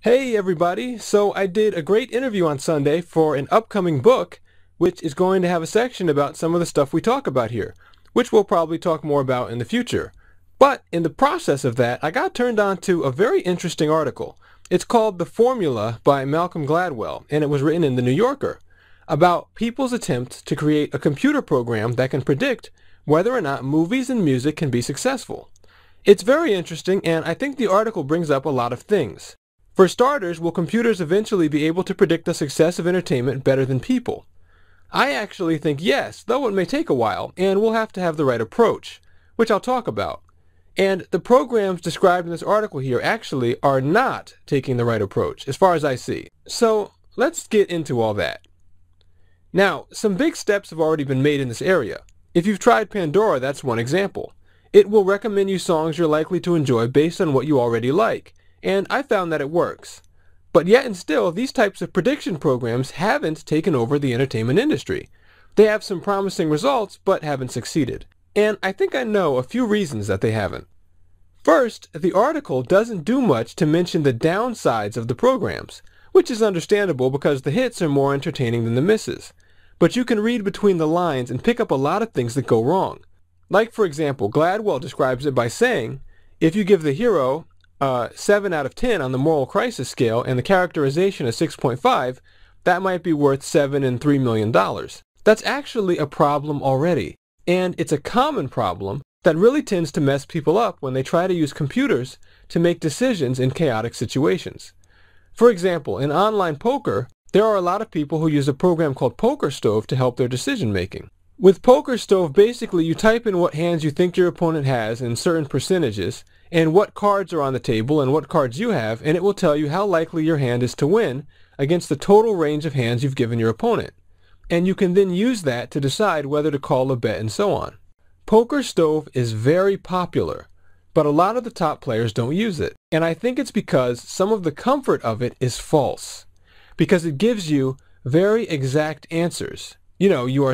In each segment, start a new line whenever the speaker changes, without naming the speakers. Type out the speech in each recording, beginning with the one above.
Hey everybody, so I did a great interview on Sunday for an upcoming book which is going to have a section about some of the stuff we talk about here, which we'll probably talk more about in the future. But in the process of that, I got turned on to a very interesting article. It's called The Formula by Malcolm Gladwell, and it was written in The New Yorker about people's attempts to create a computer program that can predict whether or not movies and music can be successful. It's very interesting, and I think the article brings up a lot of things. For starters, will computers eventually be able to predict the success of entertainment better than people? I actually think yes, though it may take a while, and we'll have to have the right approach, which I'll talk about. And the programs described in this article here actually are not taking the right approach, as far as I see. So let's get into all that. Now, some big steps have already been made in this area. If you've tried Pandora, that's one example. It will recommend you songs you're likely to enjoy based on what you already like. And I found that it works. But yet and still, these types of prediction programs haven't taken over the entertainment industry. They have some promising results, but haven't succeeded. And I think I know a few reasons that they haven't. First, the article doesn't do much to mention the downsides of the programs, which is understandable because the hits are more entertaining than the misses. But you can read between the lines and pick up a lot of things that go wrong. Like, for example, Gladwell describes it by saying, if you give the hero 7 out of 10 on the moral crisis scale and the characterization is 6.5, that might be worth $7 and $3 million. That's actually a problem already, and it's a common problem that really tends to mess people up when they try to use computers to make decisions in chaotic situations. For example, in online poker, there are a lot of people who use a program called Poker Stove to help their decision making. With Poker Stove, basically you type in what hands you think your opponent has in certain percentages, and what cards are on the table and what cards you have, and it will tell you how likely your hand is to win against the total range of hands you've given your opponent. And you can then use that to decide whether to call a bet and so on. Poker Stove is very popular, but a lot of the top players don't use it. And I think it's because some of the comfort of it is false, because it gives you very exact answers. You know, you are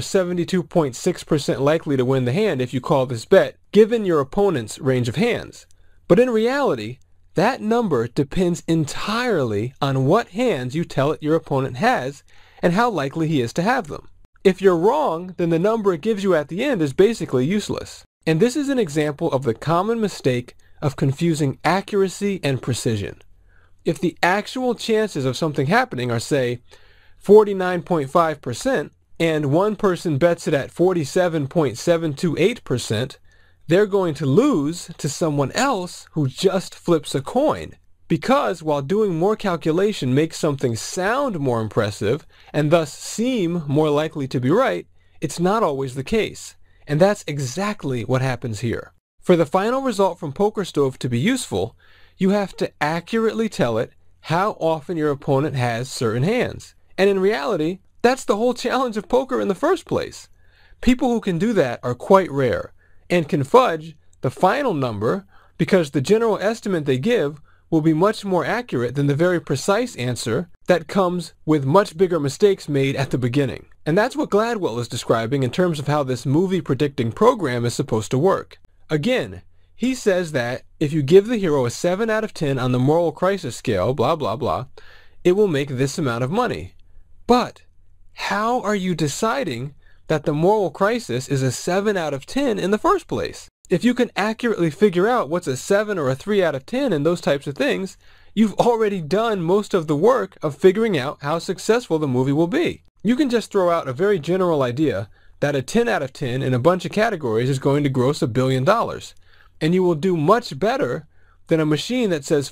72.6% likely to win the hand if you call this bet, given your opponent's range of hands. But in reality, that number depends entirely on what hands you tell it your opponent has and how likely he is to have them. If you're wrong, then the number it gives you at the end is basically useless. And this is an example of the common mistake of confusing accuracy and precision. If the actual chances of something happening are, say, 49.5%, and one person bets it at 47.728%, they're going to lose to someone else who just flips a coin. Because while doing more calculation makes something sound more impressive and thus seem more likely to be right, it's not always the case. And that's exactly what happens here. For the final result from Poker Stove to be useful, you have to accurately tell it how often your opponent has certain hands. And in reality, that's the whole challenge of poker in the first place. People who can do that are quite rare and can fudge the final number because the general estimate they give will be much more accurate than the very precise answer that comes with much bigger mistakes made at the beginning. And that's what Gladwell is describing in terms of how this movie predicting program is supposed to work. Again, he says that if you give the hero a 7 out of 10 on the moral crisis scale, blah blah blah, it will make this amount of money. But how are you deciding that the moral crisis is a 7 out of 10 in the first place? If you can accurately figure out what's a 7 or a 3 out of 10 and those types of things, you've already done most of the work of figuring out how successful the movie will be. You can just throw out a very general idea that a 10 out of 10 in a bunch of categories is going to gross $1 billion. And you will do much better than a machine that says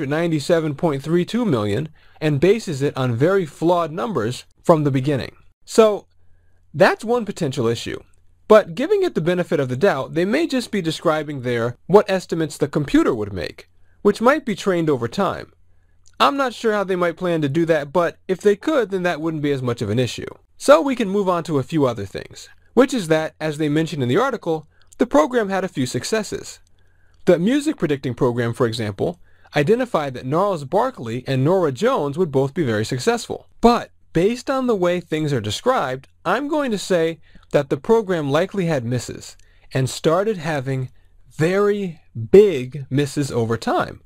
497.32 million and bases it on very flawed numbers from the beginning. So that's one potential issue. But giving it the benefit of the doubt, they may just be describing there what estimates the computer would make, which might be trained over time. I'm not sure how they might plan to do that, but if they could, then that wouldn't be as much of an issue. So we can move on to a few other things, which is that, as they mentioned in the article, the program had a few successes. The music predicting program, for example, identified that Gnarls Barkley and Norah Jones would both be very successful. But based on the way things are described, I'm going to say that the program likely had misses and started having very big misses over time,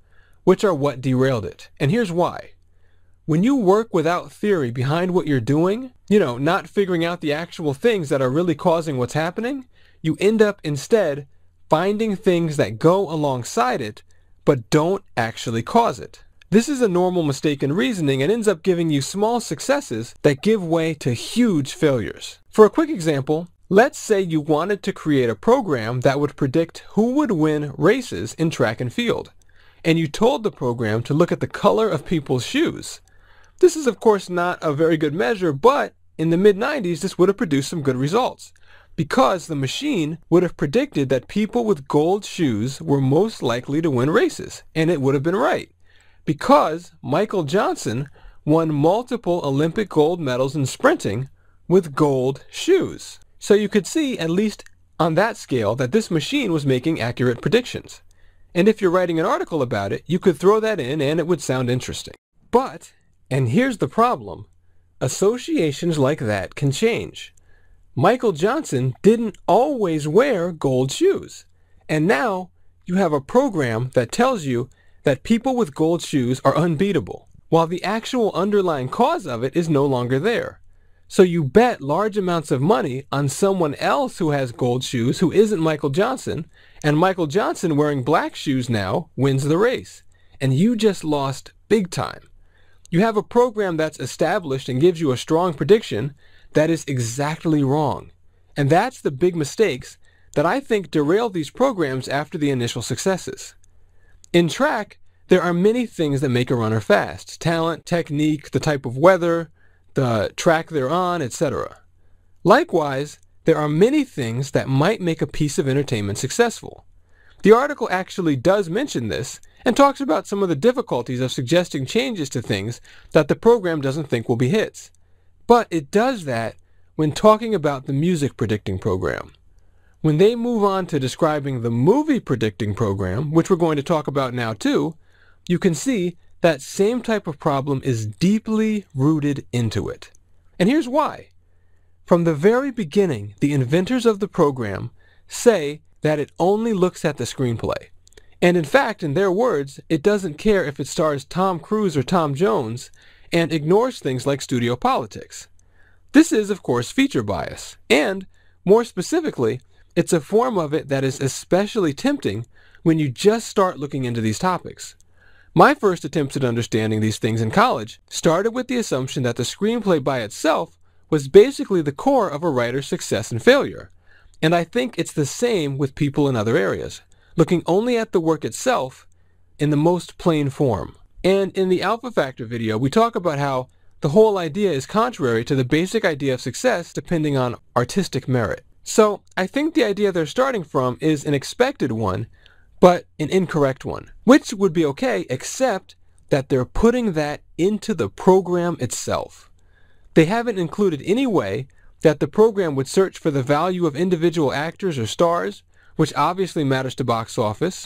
which are what derailed it. And here's why. When you work without theory behind what you're doing, not figuring out the actual things that are really causing what's happening, you end up instead finding things that go alongside it, but don't actually cause it. This is a normal mistake in reasoning and ends up giving you small successes that give way to huge failures. For a quick example, let's say you wanted to create a program that would predict who would win races in track and field, and you told the program to look at the color of people's shoes. This is of course not a very good measure, but in the mid-90s this would have produced some good results, because the machine would have predicted that people with gold shoes were most likely to win races, and it would have been right, because Michael Johnson won multiple Olympic gold medals in sprinting with gold shoes. So you could see, at least on that scale, that this machine was making accurate predictions. And if you're writing an article about it, you could throw that in and it would sound interesting. But, and here's the problem, associations like that can change. Michael Johnson didn't always wear gold shoes. And now you have a program that tells you that people with gold shoes are unbeatable, while the actual underlying cause of it is no longer there. So you bet large amounts of money on someone else who has gold shoes who isn't Michael Johnson, and Michael Johnson wearing black shoes now wins the race. And you just lost big time. You have a program that's established and gives you a strong prediction that is exactly wrong. And that's the big mistakes that I think derail these programs after the initial successes. In track, there are many things that make a runner fast: talent, technique, the type of weather, the track they're on, etc. Likewise, there are many things that might make a piece of entertainment successful. The article actually does mention this and talks about some of the difficulties of suggesting changes to things that the program doesn't think will be hits. But it does that when talking about the music predicting program. When they move on to describing the movie predicting program, which we're going to talk about now too, you can see that same type of problem is deeply rooted into it. And here's why. From the very beginning, the inventors of the program say that it only looks at the screenplay. And in fact, in their words, it doesn't care if it stars Tom Cruise or Tom Jones, and ignores things like studio politics. This is, of course, feature bias. And, more specifically, it's a form of it that is especially tempting when you just start looking into these topics. My first attempts at understanding these things in college started with the assumption that the screenplay by itself was basically the core of a writer's success and failure. And I think it's the same with people in other areas, looking only at the work itself in the most plain form. And in the Alpha Factor video, we talk about how the whole idea is contrary to the basic idea of success depending on artistic merit. So I think the idea they're starting from is an expected one, but an incorrect one, which would be okay, except that they're putting that into the program itself. They haven't included any way that the program would search for the value of individual actors or stars, which obviously matters to box office.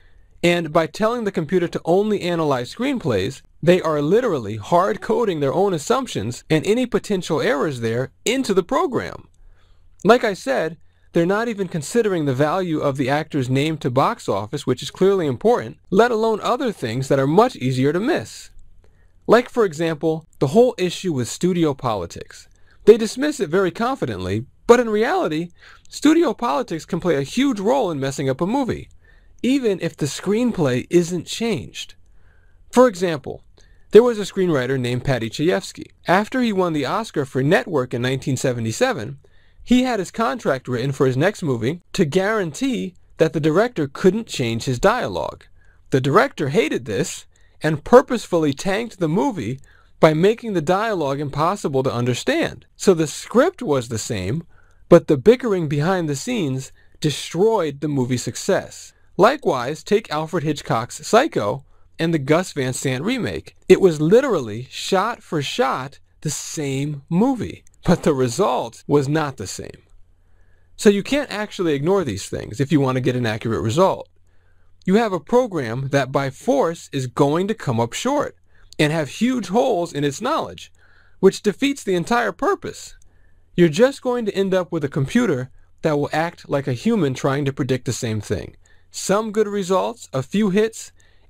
And by telling the computer to only analyze screenplays, they are literally hard-coding their own assumptions and any potential errors there into the program. Like I said, they're not even considering the value of the actor's name to box office, which is clearly important, let alone other things that are much easier to miss. Like, for example, the whole issue with studio politics. They dismiss it very confidently, but in reality, studio politics can play a huge role in messing up a movie, even if the screenplay isn't changed. For example, there was a screenwriter named Paddy Chayefsky. After he won the Oscar for Network in 1977, he had his contract written for his next movie to guarantee that the director couldn't change his dialogue. The director hated this and purposefully tanked the movie by making the dialogue impossible to understand. So the script was the same, but the bickering behind the scenes destroyed the movie's success. Likewise, take Alfred Hitchcock's Psycho and the Gus Van Sant remake. It was literally shot for shot the same movie, but the result was not the same. So you can't actually ignore these things if you want to get an accurate result. You have a program that by force is going to come up short and have huge holes in its knowledge, which defeats the entire purpose. You're just going to end up with a computer that will act like a human trying to predict the same thing. Some good results, a few hits,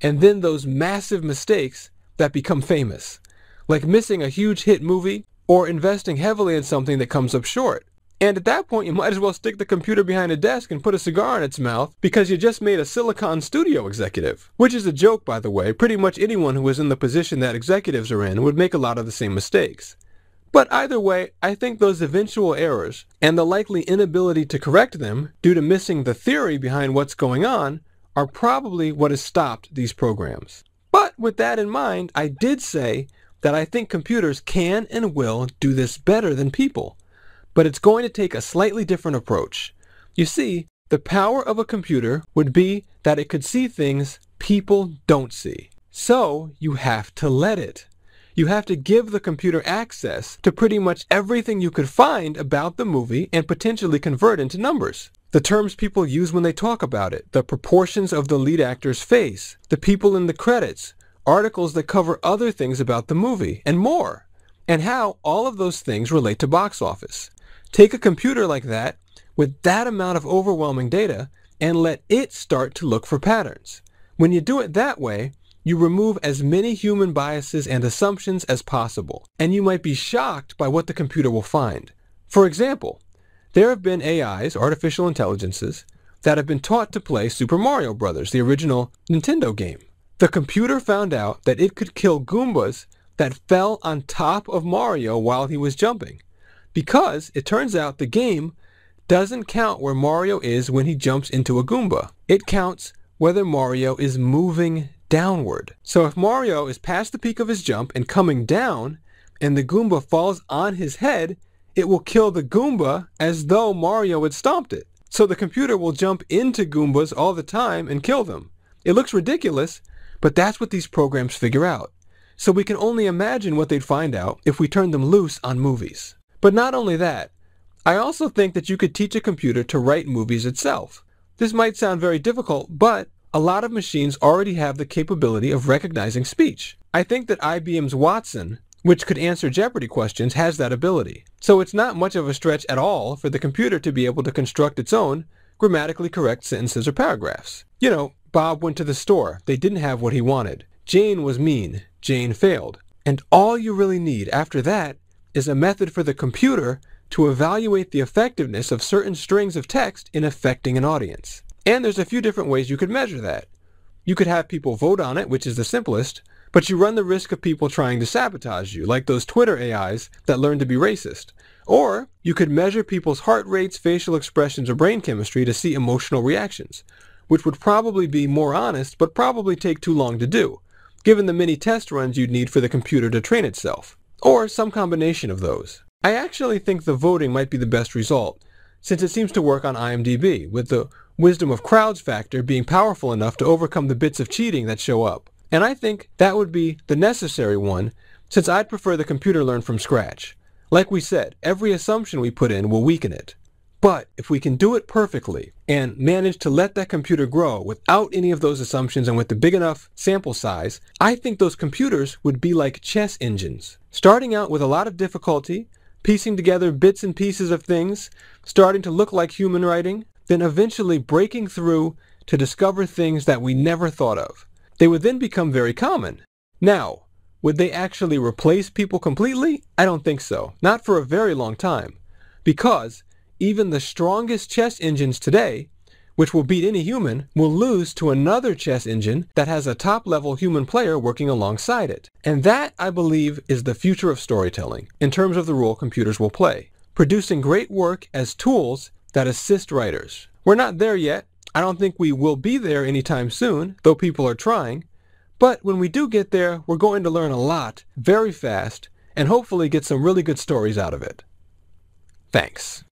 and then those massive mistakes that become famous, like missing a huge hit movie or investing heavily in something that comes up short. And at that point, you might as well stick the computer behind a desk and put a cigar in its mouth because you just made a Silicon Studio executive. Which is a joke, by the way. Pretty much anyone who is in the position that executives are in would make a lot of the same mistakes. But either way, I think those eventual errors and the likely inability to correct them due to missing the theory behind what's going on are probably what has stopped these programs. But with that in mind, I did say that I think computers can and will do this better than people. But it's going to take a slightly different approach. You see, the power of a computer would be that it could see things people don't see. So you have to let it. You have to give the computer access to pretty much everything you could find about the movie and potentially convert into numbers. The terms people use when they talk about it, the proportions of the lead actor's face, the people in the credits, articles that cover other things about the movie, and more. And how all of those things relate to box office. Take a computer like that, with that amount of overwhelming data, and let it start to look for patterns. When you do it that way, you remove as many human biases and assumptions as possible, and you might be shocked by what the computer will find. For example, there have been AIs, artificial intelligences, that have been taught to play Super Mario Bros., the original Nintendo game. The computer found out that it could kill Goombas that fell on top of Mario while he was jumping. Because it turns out the game doesn't count where Mario is when he jumps into a Goomba. It counts whether Mario is moving downward. So if Mario is past the peak of his jump and coming down, and the Goomba falls on his head, it will kill the Goomba as though Mario had stomped it. So the computer will jump into Goombas all the time and kill them. It looks ridiculous, but that's what these programs figure out. So we can only imagine what they'd find out if we turned them loose on movies. But not only that, I also think that you could teach a computer to write movies itself. This might sound very difficult, but a lot of machines already have the capability of recognizing speech. I think that IBM's Watson, which could answer Jeopardy questions, has that ability. So it's not much of a stretch at all for the computer to be able to construct its own grammatically correct sentences or paragraphs. You know, Bob went to the store. They didn't have what he wanted. Jane was mean. Jane failed. And all you really need after that is a method for the computer to evaluate the effectiveness of certain strings of text in affecting an audience. And there's a few different ways you could measure that. You could have people vote on it, which is the simplest, but you run the risk of people trying to sabotage you, like those Twitter AIs that learn to be racist. Or you could measure people's heart rates, facial expressions, or brain chemistry to see emotional reactions, which would probably be more honest, but probably take too long to do, given the many test runs you'd need for the computer to train itself. Or some combination of those. I actually think the voting might be the best result, since it seems to work on IMDb, with the wisdom of crowds factor being powerful enough to overcome the bits of cheating that show up. And I think that would be the necessary one, since I'd prefer the computer learn from scratch. Like we said, every assumption we put in will weaken it. But if we can do it perfectly and manage to let that computer grow without any of those assumptions and with a big enough sample size, I think those computers would be like chess engines. Starting out with a lot of difficulty, piecing together bits and pieces of things, starting to look like human writing, then eventually breaking through to discover things that we never thought of. They would then become very common. Now, would they actually replace people completely? I don't think so. Not for a very long time. Because even the strongest chess engines today, which will beat any human, will lose to another chess engine that has a top-level human player working alongside it. And that, I believe, is the future of storytelling, in terms of the role computers will play, producing great work as tools that assist writers. We're not there yet. I don't think we will be there anytime soon, though people are trying. But when we do get there, we're going to learn a lot, very fast, and hopefully get some really good stories out of it. Thanks.